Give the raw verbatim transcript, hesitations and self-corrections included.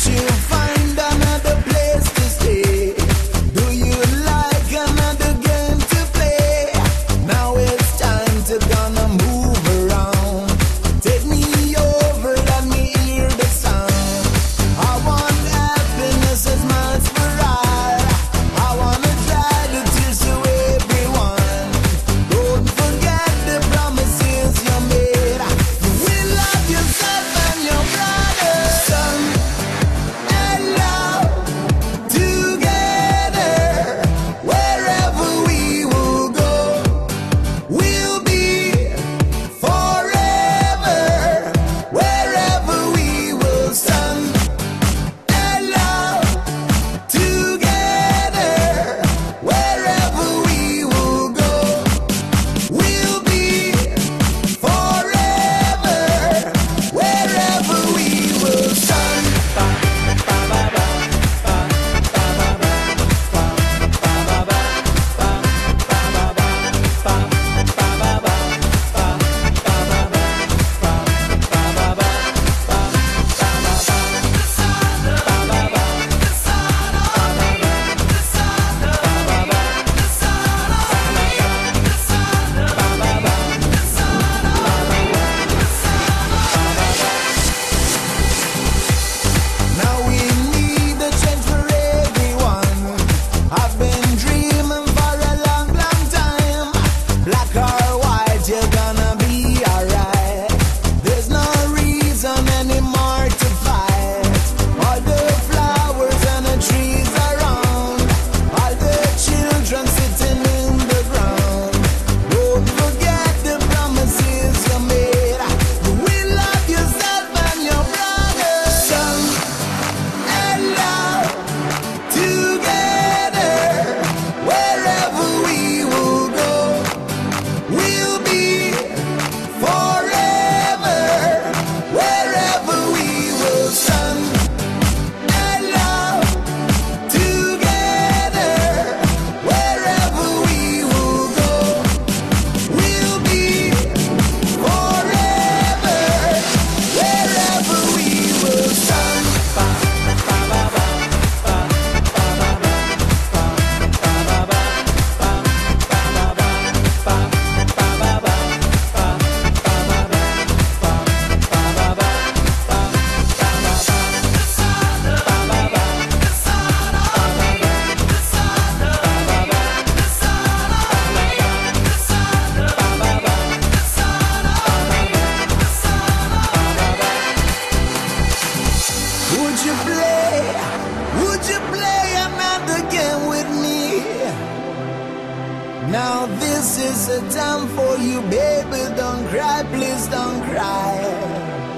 you find another place to stay? Do you like another game to play? Now it's time to gonna move around. Take me over, let me hear the sound. I want happiness as much for all. I wanna dry the tears to everyone. Don't forget the promises you made. You will love yourself and your brother. Son and love together. Wherever we will go, we'll be forever. Wherever we will stand and love together. Wherever we will go, we'll be forever. Wherever we will stand. Now we need a change for everyone. I've been dreaming for a long, long time. Black or white, you're gonna be alright. There's no reason anymore to fight. All the flowers and the trees around, all the children sitting in the ground. Don't forget the promises you made. You will love yourself and your brother. Son and love together. Wherever we will go, we'll be forever. Wherever we will stand and love together. Wherever we will go, we'll be forever. Wherever we will stand. Would you play? Would you play another game with me? Now this is a time for you, baby. Don't cry, please don't cry.